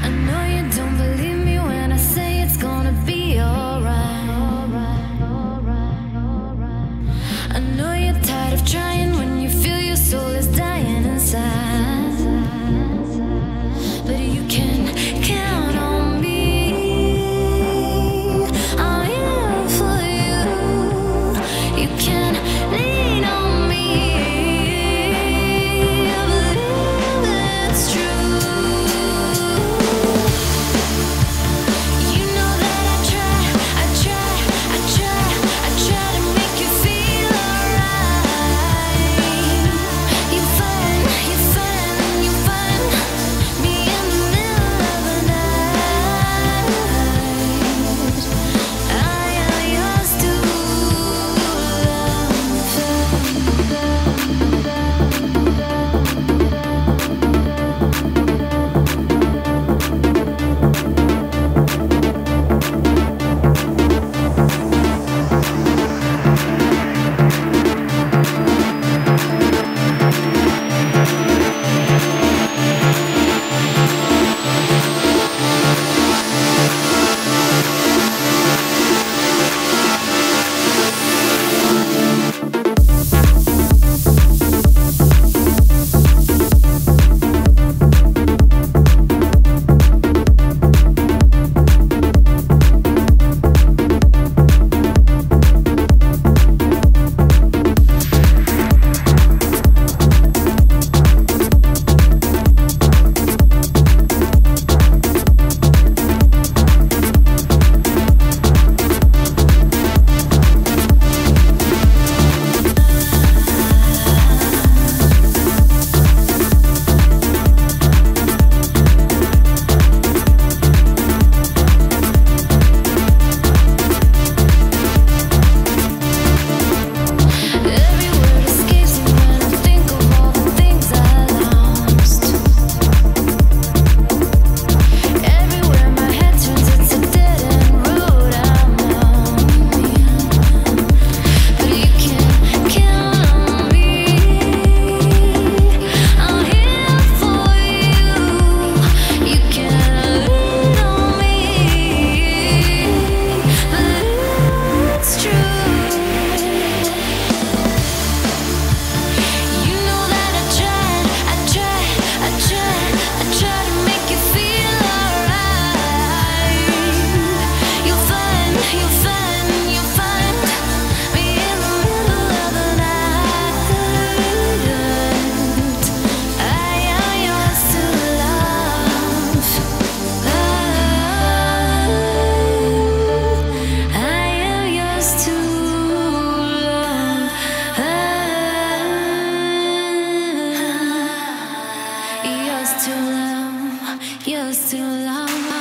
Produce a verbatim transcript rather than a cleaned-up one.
know you don't believe me when I say it's gonna be alright. I know you're tired of trying when you feel your soul is dying inside, but you can count on me. I'm here for you. You can lean on me. I believe it's true. You know that I try, I try, I try, I try to make you feel alright. You find, you find, you find me in the middle of the night. I am yours to every word escapes me when I think of all the things I lost. Everywhere my head turns, it's a dead end road I'm on. But you can count on me. I'm here for you. You can lean on me. But it's true. You know that I tried, I tried, I tried, I tried to make you feel alright. You'll find, you'll find, you'll find me in the middle of the night. I am yours to love. I am yours to love. Yours to love, yours to love.